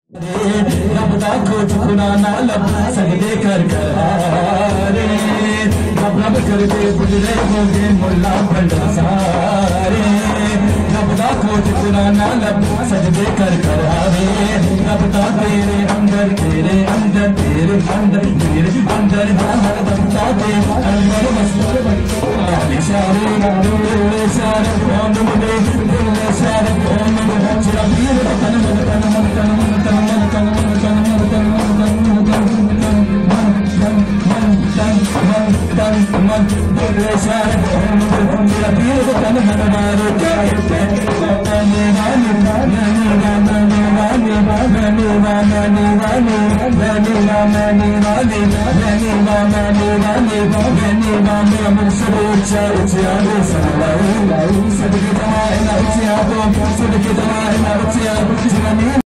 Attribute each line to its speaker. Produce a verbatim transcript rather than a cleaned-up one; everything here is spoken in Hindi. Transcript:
Speaker 1: रब दा खोज खुदा ना लब सजदे कर करारे रब रब करके गुजरे होगे मुल्ला भंडा सारे रब दा खोज खुदा ना लब सजदे कर करारे रब दा तेरे अंदर तेरे अंदर तेरे अंदर तेरे अंदर हर दम दा तेरे अंदर मस्त इशारे दिल इशारे कौन मुझे दिल इशारे कौन मुझे तेरा पीर तन मन तन मन तन मन तन मन दिल इशारे कौन मुझे तेरा पीर तन मन मारो गाने गाने गाने गाने गाने गाने गाने गाने गाने गाने गाने गाने गाने गाने गाने गाने अमर सरोचा उचियारे सलाऊ सदके तमाए ना उचिया तो सदके तमाए ना उचिया